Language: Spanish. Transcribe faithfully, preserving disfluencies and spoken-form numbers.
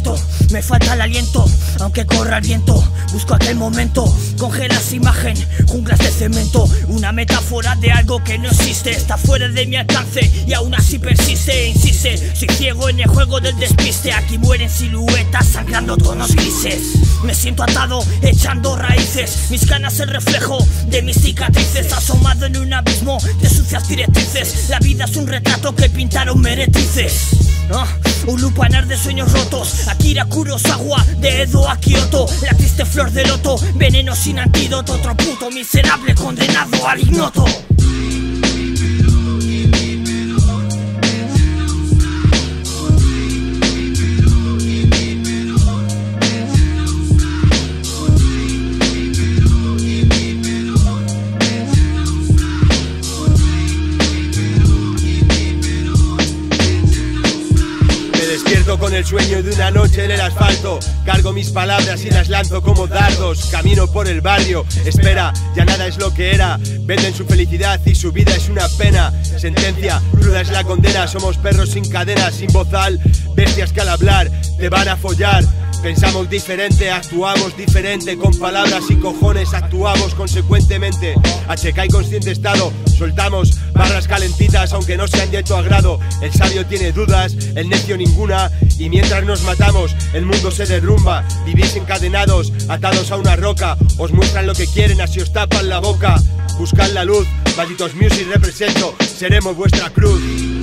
siento, me falta el aliento, aunque corra el viento. Busco aquel momento, congelas imagen, junglas de cemento. Una metáfora de algo que no existe, está fuera de mi alcance y aún así persiste. Insiste, soy ciego en el juego del despiste. Aquí mueren siluetas sangrando tonos grises. Me siento atado, echando raíces. Mis canas el reflejo de mis cicatrices. Asomado en un abismo de sucias directrices. La vida es un retrato que pintaron meretrices. ¿Ah? Un lupanar de sueños rotos. Akira Kurosawa, de Edo a Kioto. La triste flor de loto, veneno sin antídoto. Otro puto miserable condenado al ignoto. Con el sueño de una noche en el asfalto, cargo mis palabras y las lanzo como dardos. Camino por el barrio, espera, ya nada es lo que era. Venden su felicidad y su vida es una pena. Sentencia, cruda es la condena. Somos perros sin cadenas, sin bozal, bestias que al hablar te van a follar. Pensamos diferente, actuamos diferente. Con palabras y cojones actuamos consecuentemente. H K y consciente estado, soltamos barras calentitas aunque no sean de tu agrado. El sabio tiene dudas, el necio ninguna. Y mientras nos matamos, el mundo se derrumba. Vivís encadenados, atados a una roca. Os muestran lo que quieren, así os tapan la boca. Buscad la luz, malditos music represento. Seremos vuestra cruz.